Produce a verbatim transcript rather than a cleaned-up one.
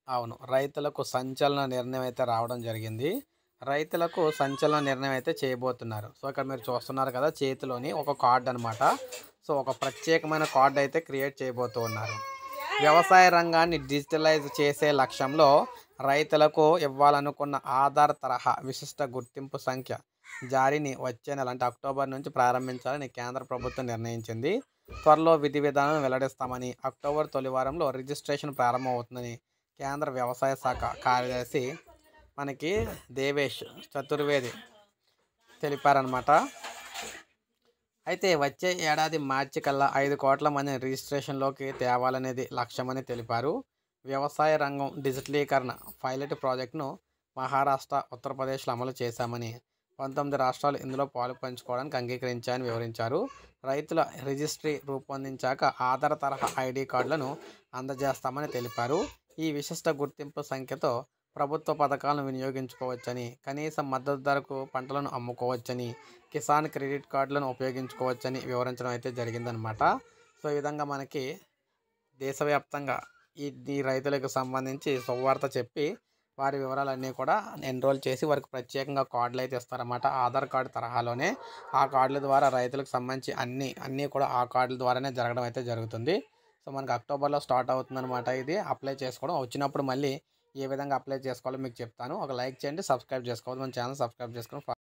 అవును. రైతులకు సంచలన నిర్ణయం అయితే రావడం జరిగింది. రైతులకు సంచలన నిర్ణయం అయితే చేయబోతున్నారు. సో, ఇక్కడ మీరు చూస్తున్నారు కదా! చేతిలోని ఒక కార్డ్ అనమాట. సో, ఒక ప్రత్యేకమైన కార్డ్ అయితే క్రియేట్ చేయబోతూ ఉన్నారు. వ్యవసాయ రంగాన్ని డిజిటలైజ్ చేసే లక్ష్యంలో రైతులకు ఇవ్వాలనుకున్న ఆధార్ తరహా విశిష్ట గుర్తింపు సంఖ్య జారీని వచ్చే నెల అంటే అక్టోబర్ నుంచి ప్రారంభించాలని కేంద్ర ప్రభుత్వం నిర్ణయించింది. త్వరలో విధి విధానం వెల్లడిస్తామని, అక్టోబర్ తొలి వారంలో రిజిస్ట్రేషన్ ప్రారంభమవుతుందని కేంద్ర వ్యవసాయ శాఖ కార్యదర్శి మనకి దేవేష్ చతుర్వేది తెలిపారనమాట. అయితే వచ్చే ఏడాది మార్చి కల్లా ఐదు కోట్ల మందిని రిజిస్ట్రేషన్‌లోకి తేవాలనేది లక్ష్యమని తెలిపారు. వ్యవసాయ రంగం డిజిటలీకరణ పైలట్ ప్రాజెక్ట్‌ను మహారాష్ట్ర, ఉత్తరప్రదేశ్‌లో అమలు చేశామని, పంతొమ్మిది రాష్ట్రాలు ఇందులో పాలు పంచుకోవడానికి అంగీకరించాయని వివరించారు. రైతుల రిజిస్ట్రీ రూపొందించాక ఆధార్ తరహా ఐడీ కార్డులను అందజేస్తామని తెలిపారు. ఈ విశిష్ట గుర్తింపు సంఖ్యతో ప్రభుత్వ పథకాలను వినియోగించుకోవచ్చని, కనీస మద్దతు ధరకు పంటలను అమ్ముకోవచ్చని, కిసాన్ క్రెడిట్ కార్డులను ఉపయోగించుకోవచ్చని వివరించడం అయితే జరిగిందనమాట. సో, ఈ విధంగా మనకి దేశవ్యాప్తంగా ఈ ఈ రైతులకు సంబంధించి శుభవార్త చెప్పి వారి వివరాలన్నీ కూడా ఎన్రోల్ చేసి వారికి ప్రత్యేకంగా కార్డులు అయితే ఇస్తారన్నమాట. ఆధార్ కార్డు తరహాలోనే ఆ కార్డుల ద్వారా రైతులకు సంబంధించి అన్నీ అన్నీ కూడా ఆ కార్డుల ద్వారానే జరగడం అయితే జరుగుతుంది. సో, మనకు అక్టోబర్‌లో స్టార్ట్ అవుతుందన్నమాట. ఇది అప్లై చేసుకోవడం. వచ్చినప్పుడు మళ్ళీ ఏ విధంగా అప్లై చేసుకోవాలో మీకు చెప్తాను. ఒక లైక్ చేయండి, సబ్స్క్రైబ్ చేసుకోవాలి. మన ఛానల్ సబ్స్క్రైబ్ చేసుకొని ఫా